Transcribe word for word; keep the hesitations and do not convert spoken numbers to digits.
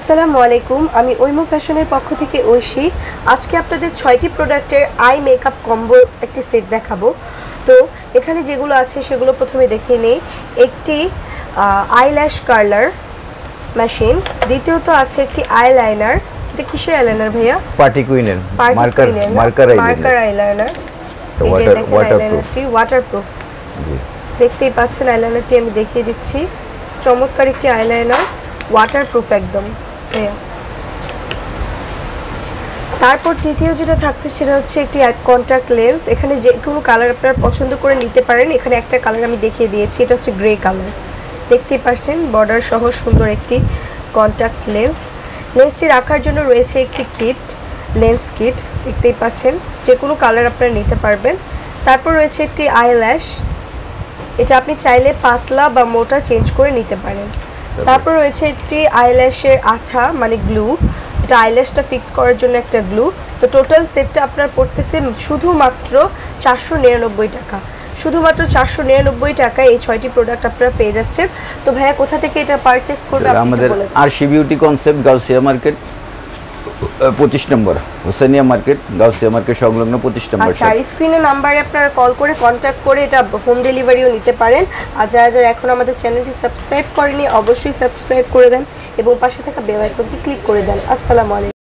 আসসালামু আলাইকুম, আমি ওইমো ফ্যাশনের পক্ষ থেকে ঐশী। আজকে আপনাদের ছয়টি প্রোডাক্টের আই মেকআপ কম্বো একটি সেট দেখাবো। তো এখানে যেগুলো আছে সেগুলো প্রথমে দেখে নেই। একটি আইল্যাশ কার্লার মেশিন, দ্বিতীয়ত আছে একটি আইলাইনার। এটা কিসের আইলাইনার ভাইয়া? পার্টি কুইনের মার্কার মার্কার মার্কার আইলাইনার। এটা দেখেন আইলাইনারটি ওয়াটারপ্রুফ, দেখতেই পাচ্ছেন আইলাইনারটি আমি দেখিয়ে দিচ্ছি। চমৎকার একটি আইলাইনার, ওয়াটারপ্রুফ একদম। তারপর তৃতীয় যেটা থাকছে সেটা হচ্ছে একটি কন্ট্যাক্ট লেন্স। এখানে যে কোনো কালার আপনারা পছন্দ করে নিতে পারেন। এখানে একটা কালার আমি দেখিয়ে দিয়েছি, এটা হচ্ছে গ্রে কালার। দেখতেই পাচ্ছেন বর্ডার সহ সুন্দর একটি কন্ট্যাক্ট লেন্স। লেন্সটি রাখার জন্য রয়েছে একটি কিট, লেন্স কিট, দেখতেই পাচ্ছেন। যে কোনো কালার আপনারা নিতে পারবেন। তারপর রয়েছে একটি আইল্যাশ, এটা আপনি চাইলে পাতলা বা মোটা চেঞ্জ করে নিতে পারেন। তারপর রয়েছে একটি আইল্যাশের আঠা মানে গ্লু, এটা আইল্যাশটা ফিক্স করার জন্য একটা গ্লু। তো টোটাল সেটটা আপনার পড়তেছে শুধুমাত্র চারশো নিরানব্বই টাকা। শুধুমাত্র চারশো নিরানব্বই টাকায় এই ছয়টি প্রোডাক্ট আপনারা পেয়ে যাচ্ছেন। তো ভাইয়া কোথা থেকে এটা পারচেস করবে? আমাদের Arshi beauty concept, Gausia market পঁচিশ নম্বর, হোসেনিয়া মার্কেট, গাউসিয়া মার্কেট সংলগ্ন পঁচিশ নম্বর। আচ্ছা, আর স্ক্রিনে নাম্বারে আপনারা কল করে কন্ট্যাক্ট করে এটা হোম ডেলিভারিও নিতে পারেন। আর যারা যারা এখন আমাদের চ্যানেলটি সাবস্ক্রাইব করেনি অবশ্যই সাবস্ক্রাইব করে দেন এবং পাশে থাকা বেল আইকনটি ক্লিক করে দেন। আসসালামু আলাইকুম।